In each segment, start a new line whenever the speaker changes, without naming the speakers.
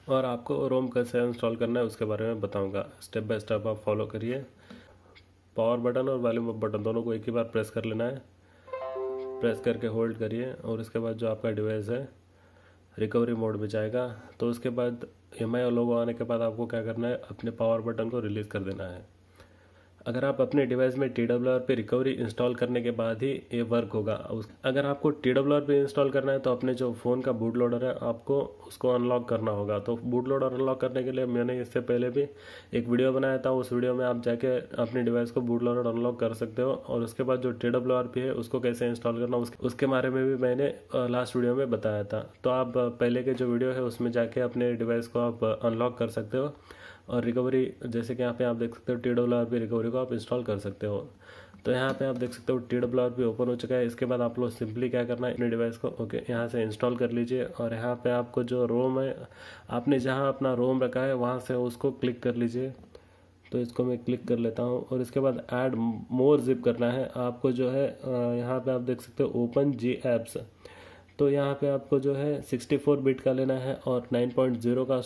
और आपको रोम कैसे इंस्टॉल करना है उसके बारे में बताऊंगा। स्टेप बाय स्टेप आप फॉलो करिए। पावर बटन और वॉल्यूम बटन दोनों को एक ही बार प्रेस कर लेना है। प्रेस करके होल्ड करिए और उसके बाद जो आपका डिवाइस है रिकवरी मोड में जाएगा। तो उसके बाद एमआई लोगो आने के बाद आपको क्या करना है, अपने पावर बटन को रिलीज़ कर देना है। अगर आप अपने डिवाइस में TWR पे रिकवरी इंस्टॉल करने के बाद ही ये वर्क होगा। अगर आपको TWR पे इंस्टॉल करना है तो अपने जो फ़ोन का बूट लोडर है आपको उसको अनलॉक करना होगा। तो बूट लोडर अनलॉक करने के लिए मैंने इससे पहले भी एक वीडियो बनाया था। उस वीडियो में आप जाके अपने डिवाइस को बूट लोडर अनलॉक कर सकते हो। और उसके बाद जो TWR पे है उसको कैसे इंस्टॉल करना उसके बारे में भी मैंने लास्ट वीडियो में बताया था। तो आप पहले के जो वीडियो है उसमें जाके अपने डिवाइस को आप अनलॉक कर सकते हो और रिकवरी, जैसे कि यहाँ पे आप देख सकते हो TWR पे रिकवरी को आप इंस्टॉल कर सकते हो। तो यहाँ पे आप देख सकते हो TWR पे ओपन हो चुका है। इसके बाद आप लोग सिंपली क्या करना है, अपने डिवाइस को यहाँ से इंस्टॉल कर लीजिए। और यहाँ पे आपको जो रोम है, आपने जहाँ अपना रोम रखा है वहाँ से उसको क्लिक कर लीजिए। तो इसको मैं क्लिक कर लेता हूँ और इसके बाद ऐड मोर जिप करना है आपको। जो है यहाँ पे आप देख सकते हो ओपन जी एप्स। तो यहाँ पे आपको जो है 64 बिट का लेना है और 9.0 का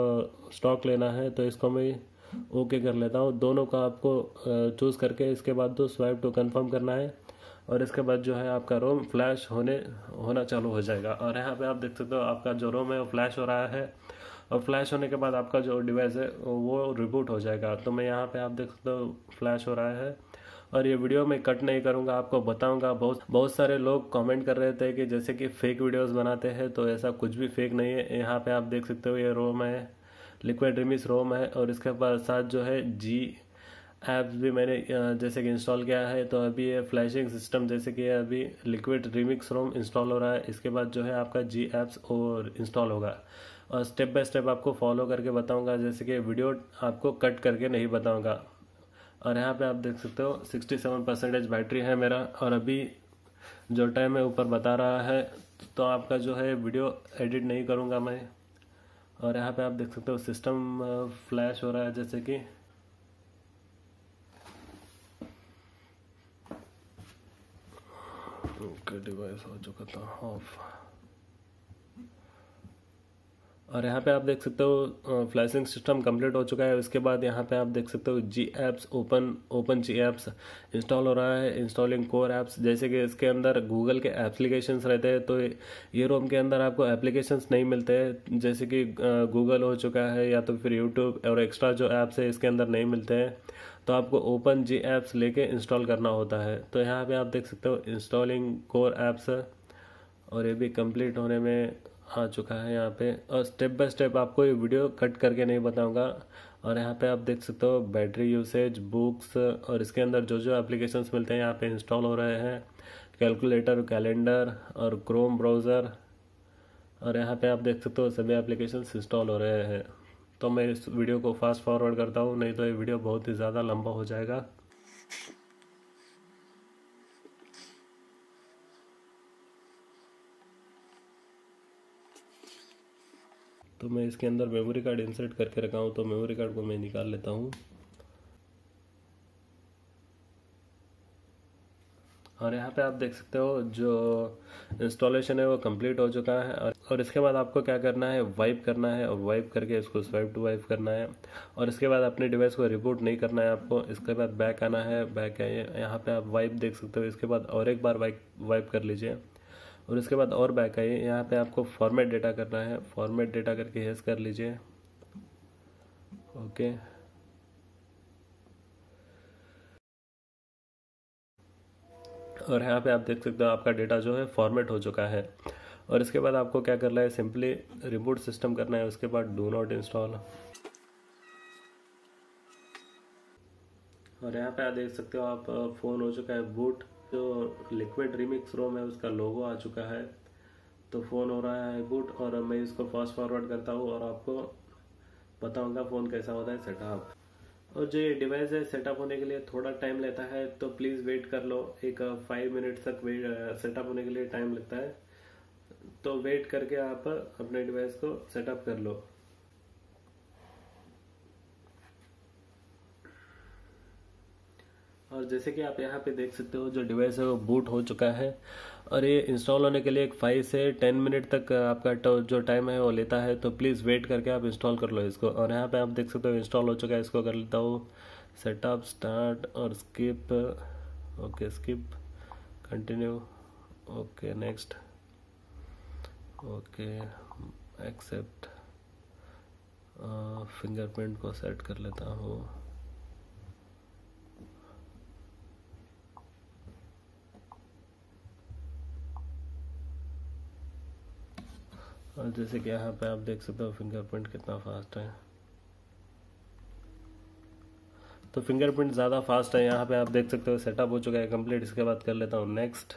स्टॉक लेना है। तो इसको मैं ओके कर लेता हूँ। दोनों का आपको चूज़ करके इसके बाद तो स्वाइप टू कंफर्म करना है। और इसके बाद जो है आपका रोम फ्लैश होना चालू हो जाएगा। और यहाँ पे आप देख सकते हो आपका जो रोम है वो फ्लैश हो रहा है। और फ्लैश होने के बाद आपका जो डिवाइस है वो रिबूट हो जाएगा। तो मैं यहाँ पे आप देख सकते हो फ्लैश हो रहा है। और ये वीडियो मैं कट नहीं करूँगा, आपको बताऊँगा। बहुत बहुत सारे लोग कमेंट कर रहे थे कि जैसे कि फ़ेक वीडियोस बनाते हैं, तो ऐसा कुछ भी फेक नहीं है। यहाँ पे आप देख सकते हो ये रोम है, लिक्विड रिमिक्स रोम है। और इसके बाद साथ जो है जी ऐप्स भी मैंने जैसे कि इंस्टॉल किया है। तो अभी ये फ्लैशिंग सिस्टम जैसे कि अभी लिक्विड रिमिक्स रोम इंस्टॉल हो रहा है। इसके बाद जो है आपका जी ऐप्स और इंस्टॉल होगा। और स्टेप बाय स्टेप आपको फॉलो करके बताऊंगा, जैसे कि वीडियो आपको कट करके नहीं बताऊंगा। और यहाँ पे आप देख सकते हो 67% बैटरी है मेरा। और अभी जो टाइम है ऊपर बता रहा है। तो आपका जो है वीडियो एडिट नहीं करूँगा मैं। और यहाँ पे आप देख सकते हो सिस्टम फ्लैश हो रहा है, जैसे कि डिवाइस हो चुका था ऑफ। और यहाँ पे आप देख सकते हो फ्लैशिंग सिस्टम कंप्लीट हो चुका है। उसके बाद यहाँ पे आप देख सकते हो G apps open G apps install हो रहा है। इंस्टॉलिंग कोर ऐप्स, जैसे कि इसके अंदर गूगल के एप्लीकेशंस रहते हैं। तो ये रोम के अंदर आपको एप्लीकेशंस नहीं मिलते हैं, जैसे कि गूगल हो चुका है या तो फिर यूट्यूब और एक्स्ट्रा जो ऐप्स है इसके अंदर नहीं मिलते हैं। तो आपको ओपन जी ऐप्स लेके इंस्टॉल करना होता है। तो यहाँ पे आप देख सकते हो इंस्टॉलिंग कोर ऐप्स, और ये भी कंप्लीट होने में आ चुका है यहाँ पे। और स्टेप बाय स्टेप आपको ये वीडियो कट करके नहीं बताऊंगा। और यहाँ पे आप देख सकते हो बैटरी यूसेज, बुक्स, और इसके अंदर जो जो एप्लीकेशंस मिलते हैं यहाँ पे इंस्टॉल हो रहे हैं। कैलकुलेटर, कैलेंडर और क्रोम ब्राउज़र। और यहाँ पे आप देख सकते हो सभी एप्लीकेशंस इंस्टॉल हो रहे हैं। तो मैं इस वीडियो को फास्ट फॉरवर्ड करता हूँ, नहीं तो ये वीडियो बहुत ही ज़्यादा लंबा हो जाएगा। तो मैं इसके अंदर मेमोरी कार्ड इंसर्ट करके रखा हूँ, तो मेमोरी कार्ड को मैं निकाल लेता हूँ। और यहाँ पे आप देख सकते हो जो इंस्टॉलेशन है वो कंप्लीट हो चुका है। और इसके बाद आपको क्या करना है, वाइप करना है। और वाइप करके इसको स्वाइप टू वाइप करना है। और इसके बाद अपने डिवाइस को रिबूट नहीं करना है आपको। इसके बाद बैक आना है। बैक आइए, यहाँ पे आप वाइप देख सकते हो। इसके बाद और एक बार वाइप कर लीजिए। और इसके बाद और बैक आइए, यहाँ पे आपको फॉर्मेट डेटा करना है। फॉर्मेट डेटा करके यस कर लीजिए। ओके। और यहाँ पे आप देख सकते हो आपका डेटा जो है फॉर्मेट हो चुका है। और इसके बाद आपको क्या करना है, सिंपली रिबूट सिस्टम करना है। उसके बाद डू नॉट इंस्टॉल। और यहाँ पे आप देख सकते हो आप फ़ोन हो चुका है बूट। जो लिक्विड रिमिक्स रोम है उसका लोगो आ चुका है। तो फ़ोन हो रहा है बूट। और मैं इसको फास्ट फॉरवर्ड करता हूँ और आपको बताऊँगा फ़ोन कैसा होता है सेटअप। और जो ये डिवाइस है सेटअप होने के लिए थोड़ा टाइम लेता है, तो प्लीज़ वेट कर लो। एक 5 मिनट तक वेट सेटअप होने के लिए टाइम लगता है। तो वेट करके आप अपने डिवाइस को सेटअप कर लो। और जैसे कि आप यहाँ पे देख सकते हो जो डिवाइस है वो बूट हो चुका है। और ये इंस्टॉल होने के लिए एक 5 से 10 मिनट तक आपका जो टाइम है वो लेता है, तो प्लीज़ वेट करके आप इंस्टॉल कर लो इसको। और यहाँ पे आप देख सकते हो इंस्टॉल हो चुका है, इसको कर लेता हूँ सेटअप, स्टार्ट और skip. Okay skip, continue, okay next, okay accept. Fingerprint को सेट कर लेता हूँ। और जैसे कि यहाँ पे आप देख सकते हो फिंगरप्रिंट कितना फास्ट है, तो फिंगरप्रिंट ज़्यादा फास्ट है। यहाँ पे आप देख सकते हो सेटअप हो चुका है कंप्लीट। इसके बाद कर लेता हूँ नेक्स्ट।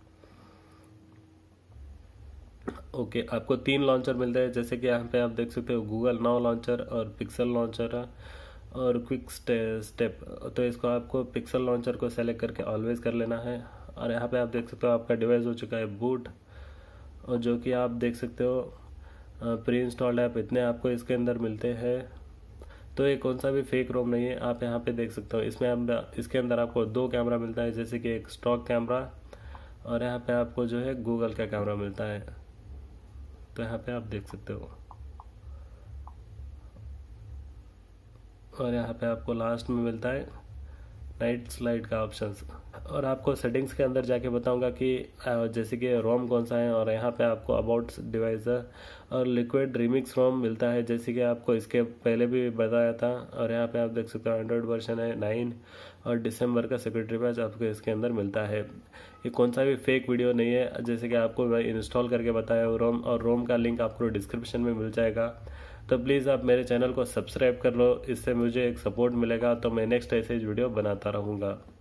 ओके आपको 3 लॉन्चर मिलते हैं, जैसे कि यहाँ पे आप देख सकते हो गूगल नाउ लॉन्चर और पिक्सल लॉन्चर और क्विक स्टेप। तो इसको आपको पिक्सल लॉन्चर को सेलेक्ट करके ऑलवेज कर लेना है। और यहाँ पे आप देख सकते हो आपका डिवाइस हो चुका है बूट, और जो कि आप देख सकते हो प्री इंस्टॉल्ड ऐप इतने आपको इसके अंदर मिलते हैं। तो ये कौन सा भी फेक रोम नहीं है, आप यहाँ पे देख सकते हो। इसके अंदर आपको 2 कैमरा मिलता है, जैसे कि एक स्टॉक कैमरा और यहाँ पे आपको जो है गूगल का कैमरा मिलता है। तो यहाँ पे आप देख सकते हो, और यहाँ पे आपको लास्ट में मिलता है नाइट स्लाइड का ऑप्शन। और आपको सेटिंग्स के अंदर जाके बताऊंगा कि जैसे कि रोम कौन सा है। और यहाँ पे आपको अबाउट डिवाइस और लिक्विड रिमिक्स रोम मिलता है, जैसे कि आपको इसके पहले भी बताया था। और यहाँ पे आप देख सकते हो एंड्रॉयड वर्जन है 9 और दिसंबर का सिक्योरिटी पैच आपको इसके अंदर मिलता है। ये कौन सा भी फेक वीडियो नहीं है, जैसे कि आपको मैं इंस्टॉल करके बताया रोम, और रोम का लिंक आपको डिस्क्रिप्शन में मिल जाएगा। तो प्लीज़ आप मेरे चैनल को सब्सक्राइब कर लो, इससे मुझे एक सपोर्ट मिलेगा, तो मैं नेक्स्ट ऐसे वीडियो बनाता रहूँगा।